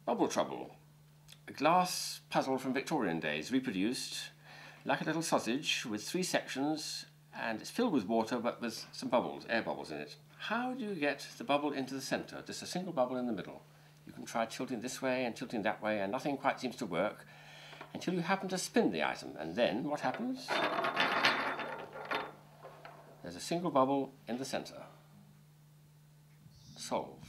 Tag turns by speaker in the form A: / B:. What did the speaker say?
A: Bubble trouble. A glass puzzle from Victorian days, reproduced like a little sausage with 3 sections, and it's filled with water but with some bubbles, air bubbles in it. How do you get the bubble into the centre? Just a single bubble in the middle. You can try tilting this way and tilting that way and nothing quite seems to work until you happen to spin the item, and then what happens? There's a single bubble in the centre. Solved.